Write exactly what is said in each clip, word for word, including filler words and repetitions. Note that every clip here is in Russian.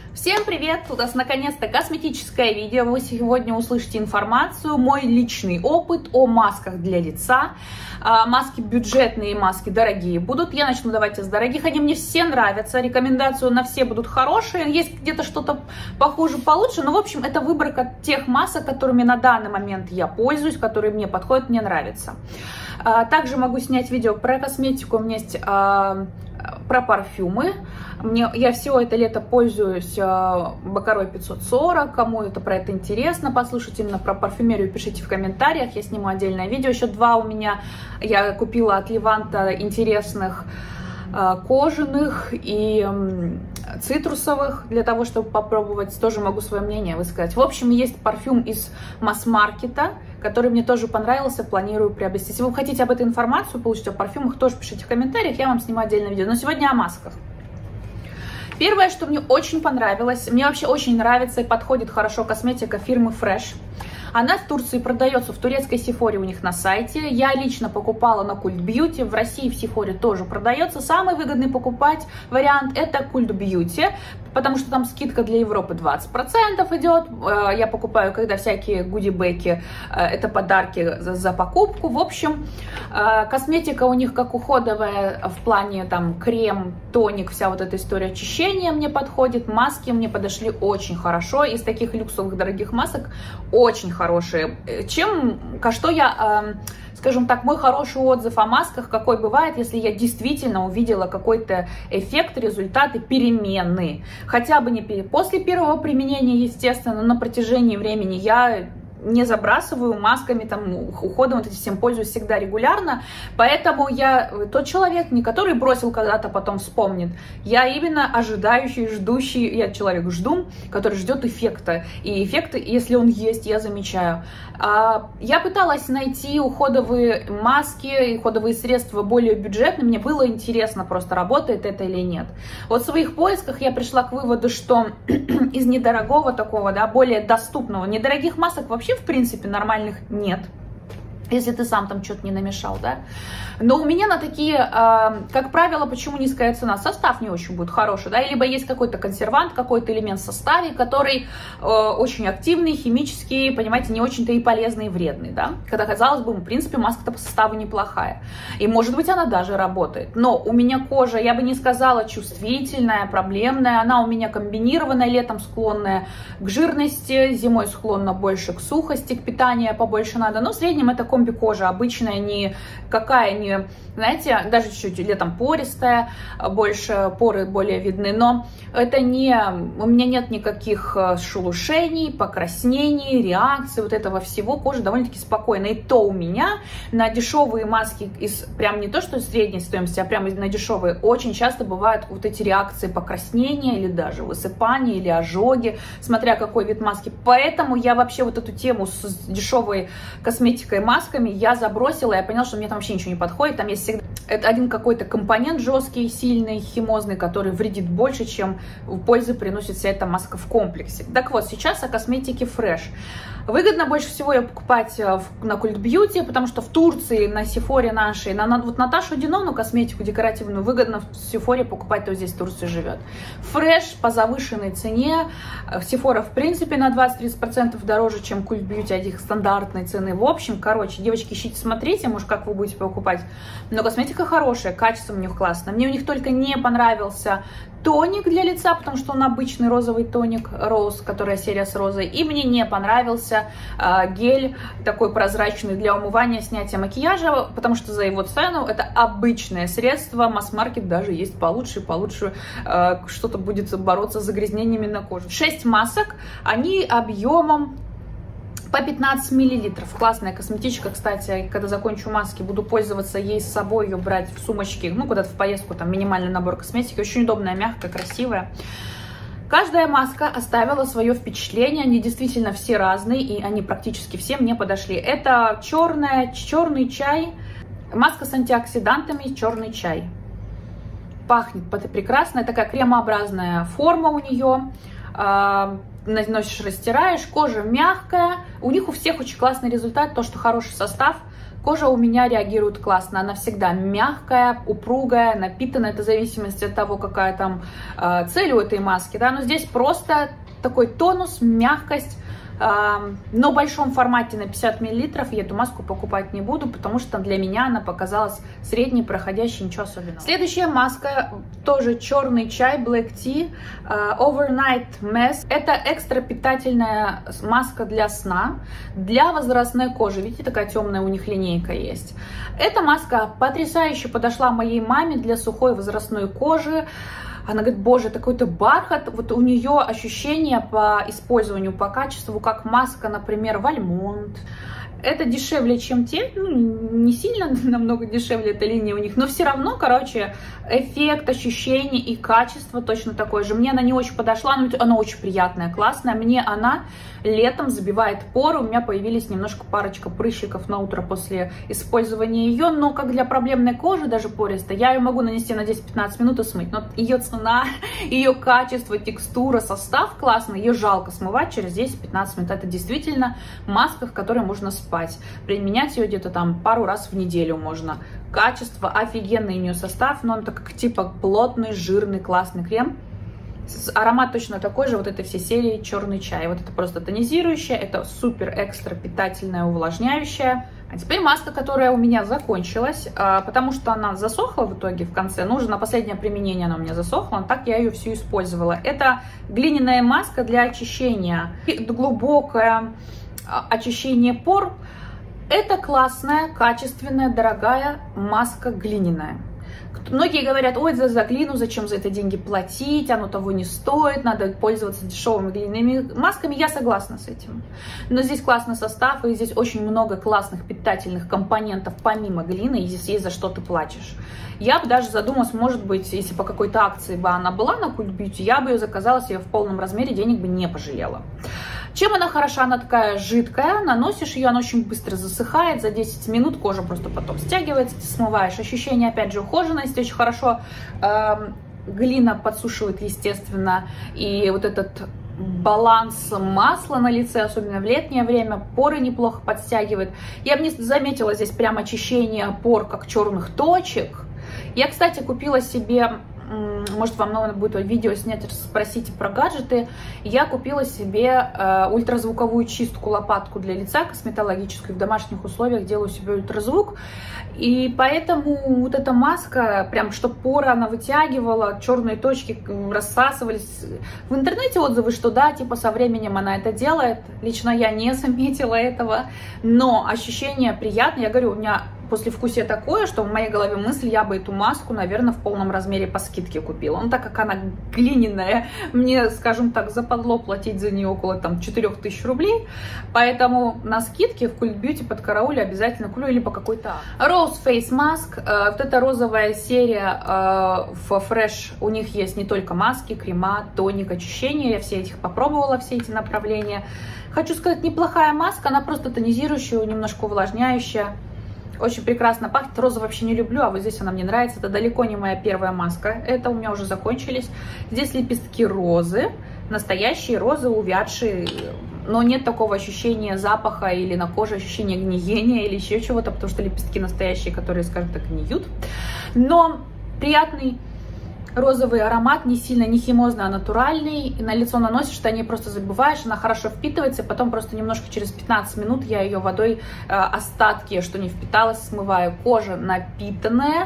Всем привет! У нас наконец-то косметическое видео. Вы сегодня услышите информацию, мой личный опыт о масках для лица. Маски бюджетные, маски дорогие будут. Я начну давайте с дорогих. Они мне все нравятся. Рекомендации на все будут хорошие. Есть где-то что-то похуже, получше. Но, в общем, это выборка тех масок, которыми на данный момент я пользуюсь, которые мне подходят, мне нравятся. Также могу снять видео про косметику. У меня есть про парфюмы. Мне, я все это лето пользуюсь Бакарой пятьсот сорок. Кому это про это интересно, послушать именно про парфюмерию, пишите в комментариях. Я сниму отдельное видео. Еще два у меня я купила от Леванта интересных кожаных и цитрусовых, для того, чтобы попробовать, тоже могу свое мнение высказать. В общем, есть парфюм из масс-маркета, который мне тоже понравился, планирую приобрести. Если вы хотите об этой информацию получить, о парфюмах, тоже пишите в комментариях, я вам сниму отдельное видео. Но сегодня о масках. Первое, что мне очень понравилось, мне вообще очень нравится и подходит хорошо косметика фирмы Fresh. Она в Турции продается, в турецкой Сефоре у них на сайте. Я лично покупала на Cult Beauty, в России в Сефоре тоже продается. Самый выгодный покупать вариант это Cult Beauty, потому что там скидка для Европы двадцать процентов идет. Я покупаю, когда всякие гуди-бэки, это подарки за, за покупку. В общем, косметика у них как уходовая в плане там крем, тоник, вся вот эта история очищения мне подходит. Маски мне подошли очень хорошо. Из таких люксовых дорогих масок очень хорошие. Чем, что я, скажем так, мой хороший отзыв о масках, какой бывает, если я действительно увидела какой-то эффект, результаты, перемены. Хотя бы не после первого применения, естественно, но на протяжении времени я не забрасываю масками, там, уходом, вот этим всем пользуюсь всегда регулярно, поэтому я тот человек, не который бросил когда-то, потом вспомнит, я именно ожидающий, ждущий, я человек жду, который ждет эффекта, и эффект, если он есть, я замечаю. Я пыталась найти уходовые маски, уходовые средства более бюджетные, мне было интересно просто, работает это или нет. Вот в своих поисках я пришла к выводу, что из недорогого такого, да, более доступного, недорогих масок вообще в принципе нормальных нет, если ты сам там что-то не намешал, да. Но у меня на такие, э, как правило, почему низкая цена? Состав не очень будет хороший, да, либо есть какой-то консервант, какой-то элемент в составе, который э, очень активный, химический, понимаете, не очень-то и полезный, и вредный, да. Когда, казалось бы, в принципе, маска-то по составу неплохая, и, может быть, она даже работает. Но у меня кожа, я бы не сказала чувствительная, проблемная, она у меня комбинированная, летом склонная к жирности, зимой склонна больше к сухости, к питанию побольше надо, но в среднем это комби-кожа обычная, не какая, не, знаете, даже чуть-чуть летом пористая, больше поры более видны, но это не, у меня нет никаких шелушений, покраснений, реакций, вот этого всего, кожа довольно-таки спокойная. И то у меня на дешевые маски, из прям не то, что средней стоимости, а прям на дешевые, очень часто бывают вот эти реакции покраснения или даже высыпания, или ожоги, смотря какой вид маски. Поэтому я вообще вот эту тему с дешевой косметикой, масками я забросила, я поняла, что мне там вообще ничего не подходит, там есть всегда это один какой-то компонент жесткий, сильный, химозный, который вредит больше, чем пользы приносит вся эта маска в комплексе. Так вот, сейчас о косметике Fresh. Выгодно больше всего ее покупать на Cult Beauty, потому что в Турции, на Сефоре нашей, на, на вот Наташу Диновну косметику декоративную выгодно в Сефоре покупать, то здесь в Турции живет. Fresh по завышенной цене, Сефора в принципе на двадцать-тридцать процентов дороже, чем Cult Beauty, от их стандартной цены. В общем, короче, девочки, ищите, смотрите, может, как вы будете покупать. Но косметика хорошая, качество у них классное. Мне у них только не понравился тоник для лица, потому что он обычный розовый тоник, Rose, которая серия с розой. И мне не понравился э, гель такой прозрачный для умывания, снятия макияжа, потому что за его цену это обычное средство. Масс-маркет даже есть получше, получше э, что-то будет бороться с загрязнениями на коже. шесть масок, они объемом по пятнадцать миллилитров. Классная косметичка, кстати, когда закончу маски, буду пользоваться ей с собой, ее брать в сумочке, ну, куда-то в поездку, там, минимальный набор косметики, очень удобная, мягкая, красивая. Каждая маска оставила свое впечатление, они действительно все разные, и они практически все мне подошли. Это черная, черный чай, маска с антиоксидантами, черный чай. Пахнет прекрасно, такая кремообразная форма у нее. Наносишь, растираешь, кожа мягкая, у них у всех очень классный результат, то, что хороший состав, Кожа у меня реагирует классно, она всегда мягкая, упругая, напитанная, это в зависимости от того, какая там э, цель у этой маски, да, но здесь просто такой тонус, мягкость, но в большом формате на пятьдесят миллилитров я эту маску покупать не буду, потому что для меня она показалась средней, проходящей, ничего особенного. Следующая маска, тоже черный чай, Black Tea, Overnight Mask. Это экстра питательная маска для сна, для возрастной кожи. Видите, такая темная у них линейка есть. Эта маска потрясающе подошла моей маме для сухой возрастной кожи. Она говорит, боже, такой-то бархат, вот у нее ощущение по использованию, по качеству, как маска, например, Вальмонт. Это дешевле, чем те, ну, не сильно намного дешевле эта линия у них, но все равно, короче, эффект, ощущение и качество точно такое же. Мне она не очень подошла, но она очень приятная, классная. Мне она летом забивает поры, у меня появились немножко парочка прыщиков на утро после использования ее, но как для проблемной кожи, даже пористой, я ее могу нанести на десять-пятнадцать минут и смыть. Но ее цена, ее качество, текстура, состав классный, ее жалко смывать через десять-пятнадцать минут. Это действительно маска, в которой можно спать. Применять ее где-то там пару раз в неделю можно. Качество, офигенный у нее состав, но он так как типа плотный, жирный, классный крем. Аромат точно такой же, вот этой всей серии черный чай. Вот это просто тонизирующее, это супер экстра питательное, увлажняющее. А теперь маска, которая у меня закончилась, потому что она засохла в итоге в конце. Ну, уже на последнее применение она у меня засохла, так я ее всю использовала. Это глиняная маска для очищения. Глубокое очищение пор. Это классная, качественная, дорогая маска глиняная. Многие говорят, ой, за, за глину, зачем за это деньги платить, оно того не стоит, надо пользоваться дешевыми глиняными масками. Я согласна с этим. Но здесь классный состав, и здесь очень много классных питательных компонентов помимо глины, и здесь есть за что ты платишь. Я бы даже задумалась, может быть, если по какой-то акции бы она была на Cult Beauty, я бы ее заказала себе в полном размере, денег бы не пожалела. Чем она хороша? Она такая жидкая, наносишь ее, она очень быстро засыхает, за десять минут кожа просто потом стягивается, ты смываешь. Ощущение, опять же, ухоженности, очень хорошо э, глина подсушивает, естественно, и вот этот баланс масла на лице, особенно в летнее время, поры неплохо подстягивает. Я бы не заметила здесь прям очищение пор, как черных точек. Я, кстати, купила себе... Может, вам надо будет видео снять, спросите про гаджеты. Я купила себе э, ультразвуковую чистку, лопатку для лица, косметологическую. В домашних условиях делаю себе ультразвук. И поэтому вот эта маска, прям, чтобы поры она вытягивала, черные точки рассасывались. В интернете отзывы, что да, типа со временем она это делает. Лично я не заметила этого. Но ощущение приятное. Я говорю, у меня... послевкусие такое, что в моей голове мысль, я бы эту маску, наверное, в полном размере по скидке купила. Ну, так как она глиняная, мне, скажем так, западло платить за нее около там четырёх тысяч рублей, поэтому на скидке в Cult Beauty под карауле обязательно куплю или по какой-то. Rose Face Mask, вот эта розовая серия в Fresh, у них есть не только маски, крема, тоник, очищение, я все этих попробовала, все эти направления. Хочу сказать, неплохая маска, она просто тонизирующая, немножко увлажняющая. Очень прекрасно пахнет. Розу вообще не люблю, а вот здесь она мне нравится. Это далеко не моя первая маска. Это у меня уже закончились. Здесь лепестки розы. Настоящие розы, увядшие. Но нет такого ощущения запаха или на коже ощущения гниения или еще чего-то, потому что лепестки настоящие, которые, скажем так, гниют. Но приятный розовый аромат, не сильно не химозный, а натуральный. И на лицо наносишь, ты о ней просто забываешь, она хорошо впитывается, и потом просто немножко через пятнадцать минут я ее водой, э, остатки, что не впиталось, смываю. Кожа напитанная,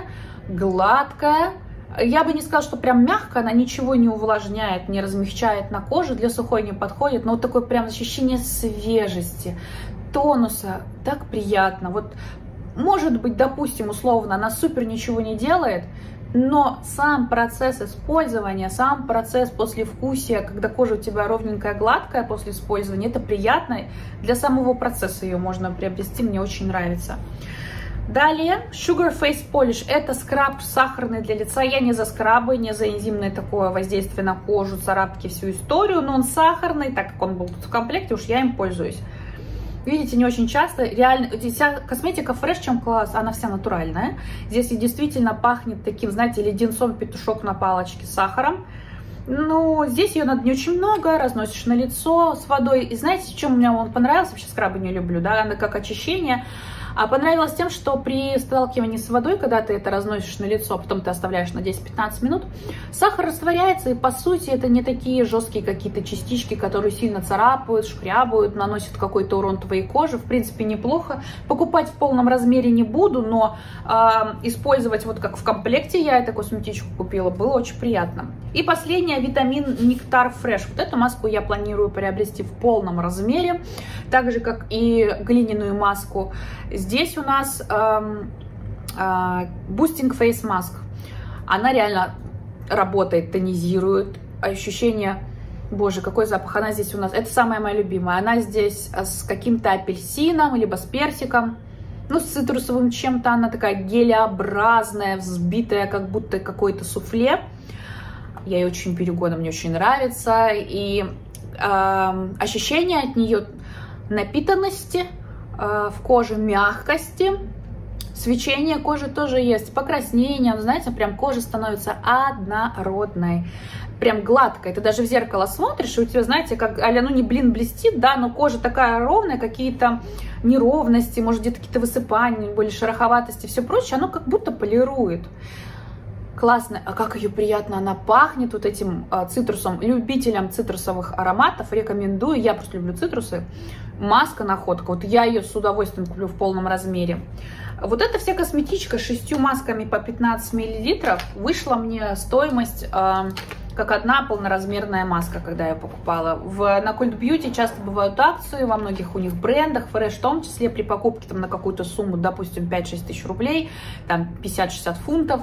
гладкая. Я бы не сказала, что прям мягкая, она ничего не увлажняет, не размягчает на коже, для сухой не подходит, но вот такое прям ощущение свежести, тонуса, так приятно. Вот, может быть, допустим, условно, она супер ничего не делает, но сам процесс использования, сам процесс послевкусия, когда кожа у тебя ровненькая, гладкая после использования, это приятно. Для самого процесса ее можно приобрести, мне очень нравится. Далее, Sugar Face Polish. Это скраб сахарный для лица. Я не за скрабы, не за энзимное такое воздействие на кожу, царапки, всю историю, но он сахарный, так как он был тут в комплекте, уж я им пользуюсь. Видите, не очень часто. Реально, вся косметика Fresh, чем класс, она вся натуральная. Здесь и действительно пахнет таким, знаете, леденцом петушок на палочке с сахаром. Ну, здесь ее надо не очень много, разносишь на лицо с водой. И знаете, чем мне он понравился? Вообще скрабы не люблю, да, она как очищение. А понравилось тем, что при сталкивании с водой, когда ты это разносишь на лицо, потом ты оставляешь на десять-пятнадцать минут, сахар растворяется, и по сути это не такие жесткие какие-то частички, которые сильно царапают, шкрябают, наносят какой-то урон твоей коже. В принципе, неплохо. Покупать в полном размере не буду, но э, использовать вот как в комплекте я эту косметичку купила, было очень приятно. И последняя, витамин Нектар Фреш. Вот эту маску я планирую приобрести в полном размере, так же как и глиняную маску. Здесь у нас э, э, Boosting Face Mask. Она реально работает, тонизирует. Ощущение, боже, какой запах. Она здесь у нас, это самая моя любимая. Она здесь с каким-то апельсином, либо с персиком. Ну, с цитрусовым чем-то. Она такая гелеобразная, взбитая, как будто какое-то суфле. Я ее очень берегу, она мне очень нравится. И э, ощущение от нее напитанности э, в коже, мягкости. Свечение кожи тоже есть, покраснение, знаете, прям кожа становится однородной, прям гладкой. Ты даже в зеркало смотришь, и у тебя, знаете, как, а ну не блин блестит, да, но кожа такая ровная, какие-то неровности, может где-то какие-то высыпания, более шероховатости, все прочее, оно как будто полирует. Классно, а как ее приятно она пахнет вот этим а, цитрусом. Любителям цитрусовых ароматов рекомендую, я просто люблю цитрусы. Маска находка, вот я ее с удовольствием куплю в полном размере. Вот эта вся косметичка с шестью масками по пятнадцать миллилитров вышла мне стоимость э, как одна полноразмерная маска, когда я покупала. В, на Cult Beauty часто бывают акции, во многих у них брендах, Fresh в том числе, при покупке там, на какую-то сумму, допустим, пять-шесть тысяч рублей, там пятьдесят-шестьдесят фунтов,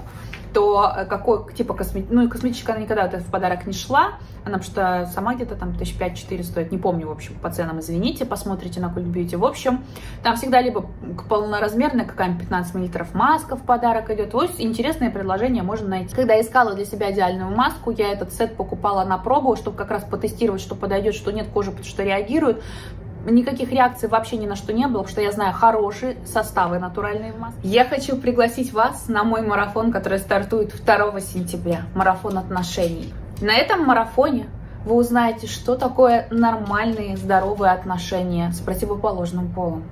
то какой типа косметика, ну и косметичка она никогда в подарок не шла, она потому что сама где-то там тысяч пять-четыре стоит, не помню, в общем, по ценам, извините, посмотрите на Cult Beauty. В общем, там всегда либо полноразмерная какая-нибудь пятнадцать миллилитров маска в подарок идет, вот интересное предложение можно найти. Когда я искала для себя идеальную маску, я этот сет покупала на пробу, чтобы как раз потестировать, что подойдет, что нет кожи, потому что реагирует. Никаких реакций вообще ни на что не было, потому что я знаю хорошие составы натуральные в маске. Я хочу пригласить вас на мой марафон, который стартует второго сентября. Марафон отношений. На этом марафоне вы узнаете, что такое нормальные, здоровые отношения с противоположным полом.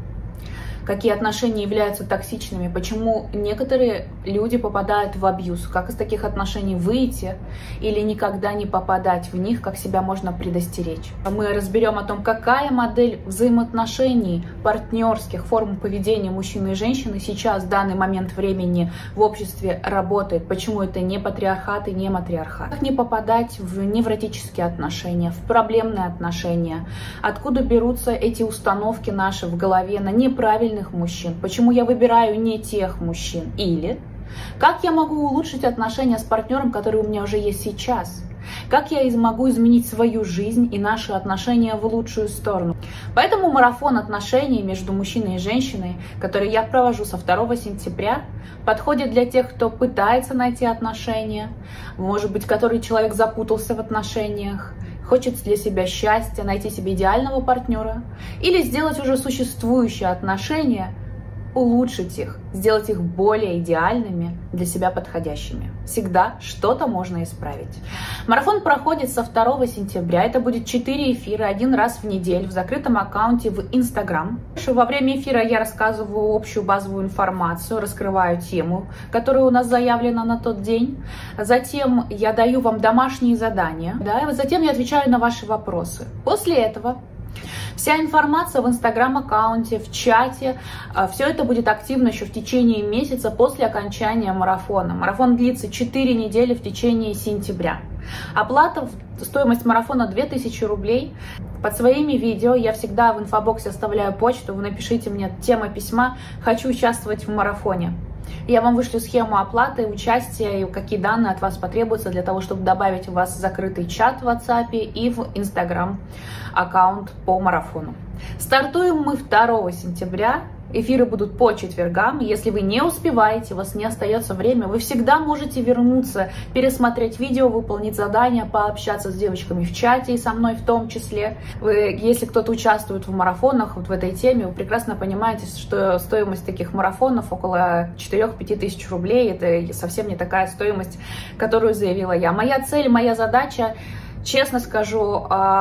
Какие отношения являются токсичными, почему некоторые люди попадают в абьюз, как из таких отношений выйти или никогда не попадать в них, как себя можно предостеречь. Мы разберем о том, какая модель взаимоотношений, партнерских форм поведения мужчины и женщины сейчас, в данный момент времени в обществе работает, почему это не патриархат и не матриархат. Как не попадать в невротические отношения, в проблемные отношения, откуда берутся эти установки наши в голове на неправильные мужчин, почему я выбираю не тех мужчин, или как я могу улучшить отношения с партнером, который у меня уже есть сейчас, как я могу изменить свою жизнь и наши отношения в лучшую сторону. Поэтому марафон отношений между мужчиной и женщиной, который я провожу со второго сентября, подходит для тех, кто пытается найти отношения, может быть, который человек запутался в отношениях, хочет для себя счастья, найти себе идеального партнера или сделать уже существующие отношения, улучшить их, сделать их более идеальными, для себя подходящими. Всегда что-то можно исправить. Марафон проходит со второго сентября. Это будет четыре эфира один раз в неделю в закрытом аккаунте в Instagram. Во время эфира я рассказываю общую базовую информацию, раскрываю тему, которая у нас заявлена на тот день. Затем я даю вам домашние задания, да, и затем я отвечаю на ваши вопросы. После этого вся информация в инстаграм-аккаунте, в чате, все это будет активно еще в течение месяца после окончания марафона. Марафон длится четыре недели в течение сентября. Оплата, стоимость марафона две тысячи рублей. Под своими видео я всегда в инфобоксе оставляю почту, вы напишите мне тема письма «Хочу участвовать в марафоне». Я вам вышлю схему оплаты, участия и какие данные от вас потребуются для того, чтобы добавить в вас закрытый чат в WhatsApp и в Instagram аккаунт по марафону. Стартуем мы второго сентября. Эфиры будут по четвергам. Если вы не успеваете, у вас не остается время, вы всегда можете вернуться, пересмотреть видео, выполнить задания, пообщаться с девочками в чате и со мной в том числе. Вы, если кто-то участвует в марафонах, вот в этой теме, вы прекрасно понимаете, что стоимость таких марафонов около четырёх-пяти тысяч рублей. Это совсем не такая стоимость, которую заявила я. Моя цель, моя задача, честно скажу,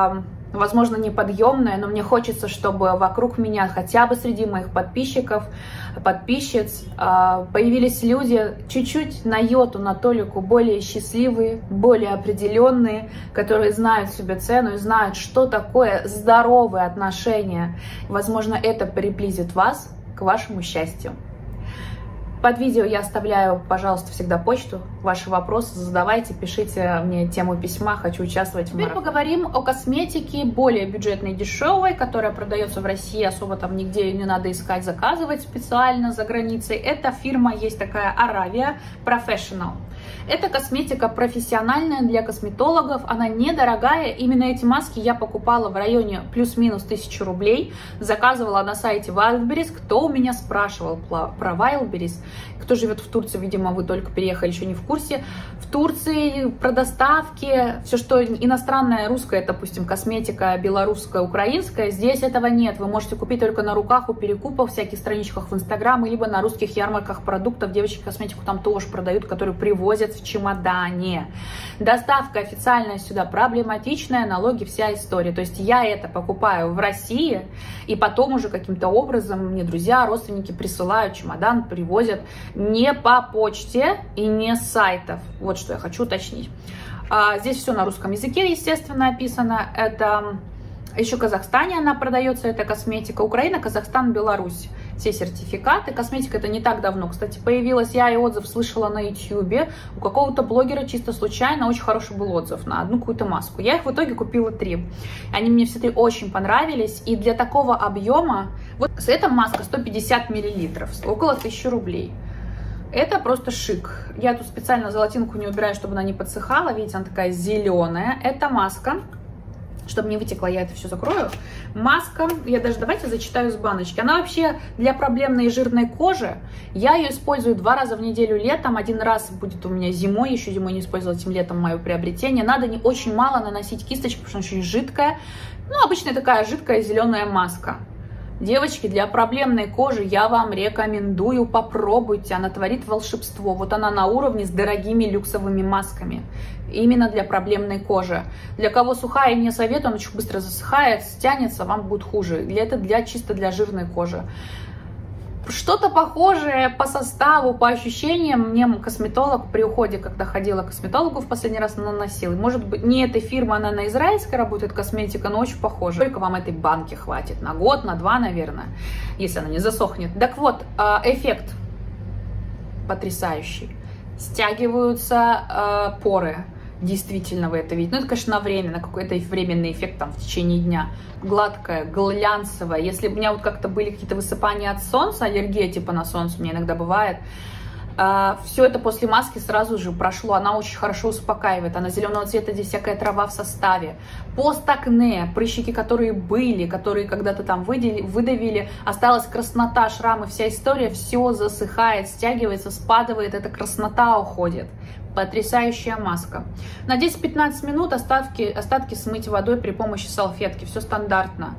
возможно, неподъемная, но мне хочется, чтобы вокруг меня, хотя бы среди моих подписчиков, подписчиц, появились люди чуть-чуть на йоту, на толику более счастливые, более определенные, которые знают себе цену и знают, что такое здоровые отношения. Возможно, это приблизит вас к вашему счастью. Под видео я оставляю, пожалуйста, всегда почту. Ваши вопросы задавайте, пишите мне тему письма, хочу участвовать в марафоне. Теперь поговорим о косметике более бюджетной и дешевой, которая продается в России, особо там нигде не надо искать, заказывать специально за границей. Эта фирма есть такая Aravia Professional. Это косметика профессиональная для косметологов, она недорогая. Именно эти маски я покупала в районе плюс-минус тысячи рублей. Заказывала на сайте Wildberries. Кто у меня спрашивал про Wildberries? Кто живет в Турции, видимо, вы только переехали, еще не в курсе. В Турции про доставки, все, что иностранное, русское, допустим, косметика, белорусская, украинская, здесь этого нет. Вы можете купить только на руках у перекупов, всяких страничках в Инстаграм, либо на русских ярмарках продуктов. Девочки косметику там тоже продают, которую привозят в чемодане. Доставка официальная сюда проблематичная, налоги, вся история. То есть я это покупаю в России, и потом уже каким-то образом мне друзья, родственники присылают чемодан, привозят не по почте и не с сайтов. Вот что я хочу уточнить. А, здесь все на русском языке, естественно, описано. Это еще в Казахстане она продается, эта косметика. Украина, Казахстан, Беларусь. Все сертификаты. Косметика это не так давно, кстати, появилась. Я и отзыв слышала на ютубе. У какого-то блогера чисто случайно очень хороший был отзыв на одну какую-то маску. Я их в итоге купила три. Они мне все три очень понравились. И для такого объема, вот эта маска сто пятьдесят миллилитров, около тысячи рублей. Это просто шик. Я тут специально золотинку не убираю, чтобы она не подсыхала. Видите, она такая зеленая. Это маска. Чтобы не вытекло, я это все закрою. Маска, я даже давайте зачитаю с баночки. Она вообще для проблемной и жирной кожи. Я ее использую два раза в неделю летом. Один раз будет у меня зимой, еще зимой не использовала, этим летом мое приобретение. Надо не очень мало наносить кисточку, потому что она очень жидкая. Ну, обычная такая жидкая зеленая маска. Девочки, для проблемной кожи я вам рекомендую, попробуйте, она творит волшебство. Вот она на уровне с дорогими люксовыми масками, именно для проблемной кожи. Для кого сухая, не советую, она очень быстро засыхает, стянется, вам будет хуже. Для это для, чисто для жирной кожи. Что-то похожее по составу, по ощущениям мне косметолог при уходе, когда ходила к косметологу в последний раз, наносил. Может быть, не этой фирмы, она на израильской работает косметика, но очень похожа. Только вам этой банки хватит на год, на два, наверное, если она не засохнет. Так вот, эффект потрясающий. Стягиваются поры. Действительно вы это видите. Ну, это, конечно, на время, на какой-то временный эффект там в течение дня. Гладкая, глянцевая. Если у меня вот как-то были какие-то высыпания от солнца, аллергия типа на солнце у меня иногда бывает, все это после маски сразу же прошло. Она очень хорошо успокаивает. Она зеленого цвета, здесь всякая трава в составе. Постакне, прыщики, которые были, которые когда-то там выдели, выдавили, осталась краснота, шрамы, вся история, все засыхает, стягивается, спадывает, эта краснота уходит. Потрясающая маска. На десять-пятнадцать минут остатки, остатки смыть водой при помощи салфетки. Все стандартно.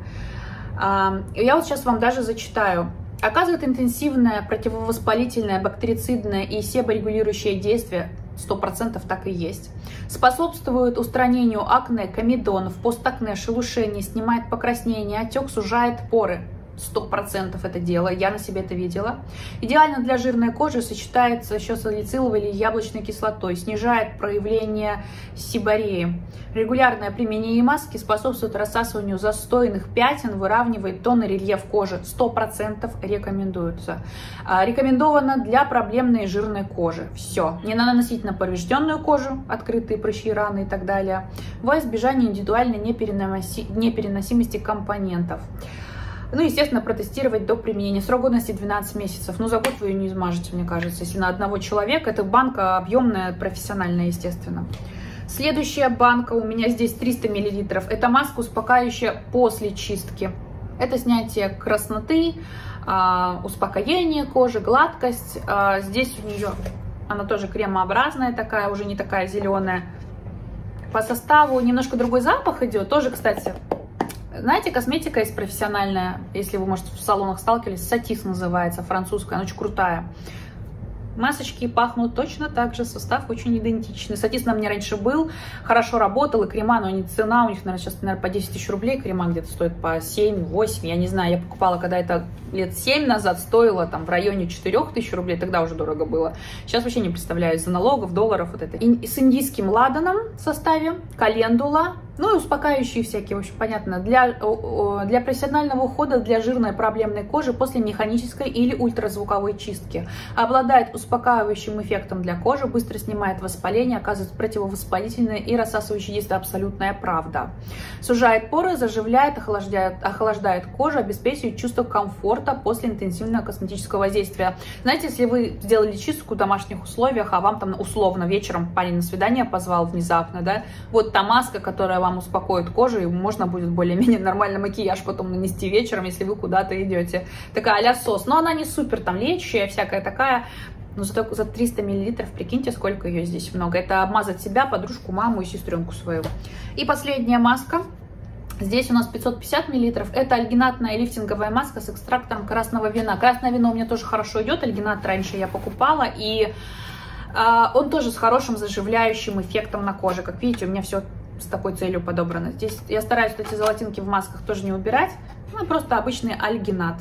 Я вот сейчас вам даже зачитаю. Оказывает интенсивное противовоспалительное, бактерицидное и себорегулирующее действие. сто процентов так и есть. Способствует устранению акне, комедонов, постакне, шелушений, снимает покраснение, отек, сужает поры. сто процентов это дело, я на себе это видела. Идеально для жирной кожи, сочетается еще с салициловой или яблочной кислотой, снижает проявление сибореи. Регулярное применение маски способствует рассасыванию застойных пятен, выравнивает тон и рельеф кожи. сто процентов рекомендуется. Рекомендовано для проблемной жирной кожи. Все. Не надо наносить на поврежденную кожу, открытые прыщи, раны и так далее, во избежание индивидуальной непереноси... непереносимости компонентов. Ну, естественно, протестировать до применения. Срок годности двенадцать месяцев. Ну, за год вы ее не измажете, мне кажется, если на одного человека. Это банка объемная, профессиональная, естественно. Следующая банка у меня здесь триста миллилитров. Это маска, успокаивающая после чистки. Это снятие красноты, успокоение кожи, гладкость. Здесь у нее, она тоже кремообразная такая, уже не такая зеленая. По составу немножко другой запах идет. Тоже, кстати... Знаете, косметика есть профессиональная, если вы, может, в салонах сталкивались, Сатис называется, французская, она очень крутая. Масочки пахнут точно так же, состав очень идентичный. Соответственно, мне раньше был, хорошо работал, и крема, но не цена, у них, наверное, сейчас, наверное, по десять тысяч рублей, крема где-то стоит по семь-восемь, я не знаю, я покупала, когда это лет семь назад стоило, там, в районе четырёх тысяч рублей, тогда уже дорого было. Сейчас вообще не представляю, из-за налогов, долларов, вот это. И с индийским ладаном в составе, календула, ну и успокаивающие всякие, в общем, понятно, для, для профессионального ухода, для жирной проблемной кожи после механической или ультразвуковой чистки. Обладает успокаивающим эффектом для кожи, быстро снимает воспаление, оказывает противовоспалительное и рассасывающее действие, абсолютная правда. Сужает поры, заживляет, охлаждает, охлаждает кожу, обеспечивает чувство комфорта после интенсивного косметического воздействия. Знаете, если вы сделали чистку в домашних условиях, а вам там условно вечером парень на свидание позвал внезапно, да, вот та маска, которая вам успокоит кожу, и можно будет более-менее нормальный макияж потом нанести вечером, если вы куда-то идете. Такая а-ля сос, но она не супер там лечащая, всякая такая, но зато за триста миллилитров, прикиньте, сколько ее здесь много. Это обмазать себя, подружку, маму и сестренку свою. И последняя маска. Здесь у нас пятьсот пятьдесят миллилитров. Это альгинатная лифтинговая маска с экстрактом красного вина. Красное вино у меня тоже хорошо идет. Альгинат раньше я покупала. И э, он тоже с хорошим заживляющим эффектом на коже. Как видите, у меня все с такой целью подобрано. Здесь я стараюсь эти золотинки в масках тоже не убирать. Ну, просто обычный альгинат.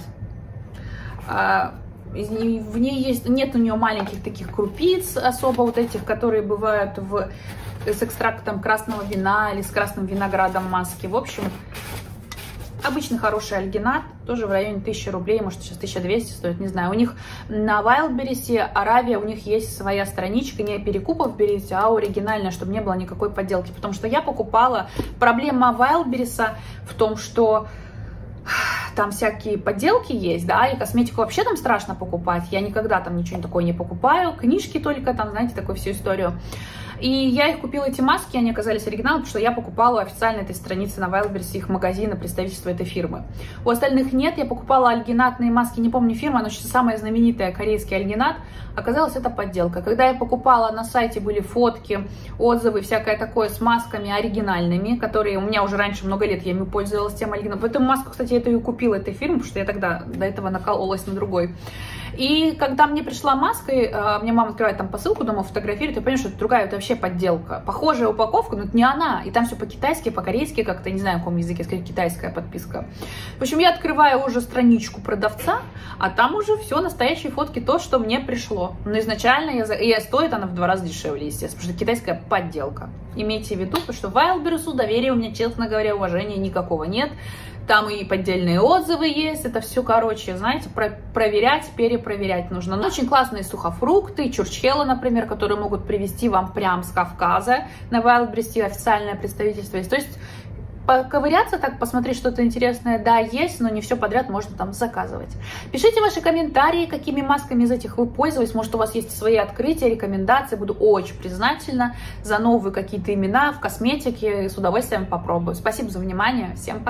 Э, в ней есть, нет у нее маленьких таких крупиц особо вот этих, которые бывают в... с экстрактом красного вина или с красным виноградом маски. В общем, обычный хороший альгинат, тоже в районе тысячи рублей, может сейчас тысяча двести стоит, не знаю. У них на Wildberries, Аравия, у них есть своя страничка, не перекупов берите, а оригинальная, чтобы не было никакой подделки. Потому что я покупала, проблема Wildberries в том, что там всякие подделки есть, да, и косметику вообще там страшно покупать. Я никогда там ничего такое не покупаю, книжки только там, знаете, такую всю историю. И я их купила, эти маски, они оказались оригиналом, потому что я покупала официально этой страницы на Wildberries, их магазина, представительства этой фирмы. У остальных нет, я покупала альгинатные маски, не помню фирма, но самая знаменитая, корейский альгинат, оказалось, это подделка. Когда я покупала, на сайте были фотки, отзывы, всякое такое с масками оригинальными, которые у меня уже раньше много лет, я ими пользовалась тем альгинатом. Поэтому маску, кстати, я эту и купила этой фирмы, потому что я тогда до этого накололась на другой. И когда мне пришла маска, мне мама открывает там посылку, дома фотографирует, я поняла, что это другая, это вообще подделка. Похожая упаковка, но это не она. И там все по-китайски, по-корейски, как-то, не знаю, на каком языке, скорее, китайская подписка. В общем, я открываю уже страничку продавца, а там уже все, настоящие фотки, то, что мне пришло. Но изначально, я, и стоит она в два раза дешевле, естественно, потому что китайская подделка. Имейте в виду, потому что Wildberries доверия у меня, честно говоря, уважения никакого нет. Там и поддельные отзывы есть, это все, короче, знаете, про проверять, перепроверять нужно. Но очень классные сухофрукты, чурчхела, например, которые могут привезти вам прям с Кавказа. На Wildberries официальное представительство есть. То есть поковыряться так, посмотреть что-то интересное, да, есть, но не все подряд можно там заказывать. Пишите ваши комментарии, какими масками из этих вы пользовались. Может, у вас есть свои открытия, рекомендации. Буду очень признательна за новые какие-то имена в косметике. С удовольствием попробую. Спасибо за внимание. Всем пока.